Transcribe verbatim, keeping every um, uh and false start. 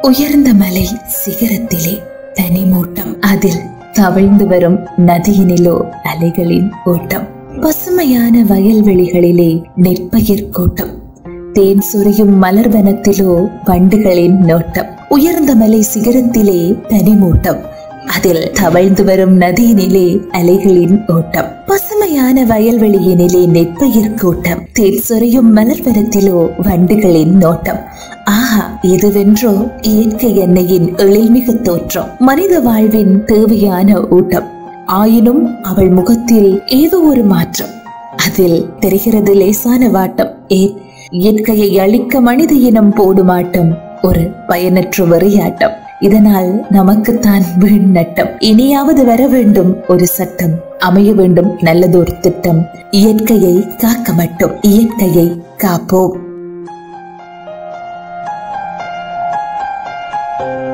உயர்ந்த மலை சிகரத்திலே தனிமூட்டம், அதில் தவழ்ந்து வரும் நதியினிலோ அலைகளின் ஓட்டம். பசுமையான வயல்வெளிகளிலே நெற்பயிர் கூட்டம், தேன் சொரியும் மலர்வனத்திலோ வண்டுகளின் நோட்டம். உயர்ந்த மலை சிகரத்திலே தனிமூட்டம், அதில் தவழ்ந்து வரும் நதியினிலே அலைகளின் ஓட்டம். பசுமையான வயல்வெளியினிலே நெற்பயிர் கூட்டம், தேன் சொரியும் மலர்வனத்திலோ வண்டுகளின் நோட்டம். ஆஹா, இதுவென்றோ இயற்கை எண்ணெயின் எழில்மிகு தோற்றம், மனித வாழ்வின் தேவையான ஊட்டம். ஆயினும் அவள் முகத்தில் ஏதோ ஒரு மாற்றம், அதில் தெரிகிறது லேசான வாட்டம். ஏன், இயற்கையை அழிக்க மனித இனம் போடுமாட்டம், ஒரு பயனற்ற வெறியாட்டம். இதனால் நமக்குத்தான் வீண் நட்டம். இனியாவது வர வேண்டும் ஒரு சட்டம், அமைய வேண்டும் நல்லதொரு திட்டம். இயற்கையை காக்க மட்டும், இயற்கையை காப்போம்.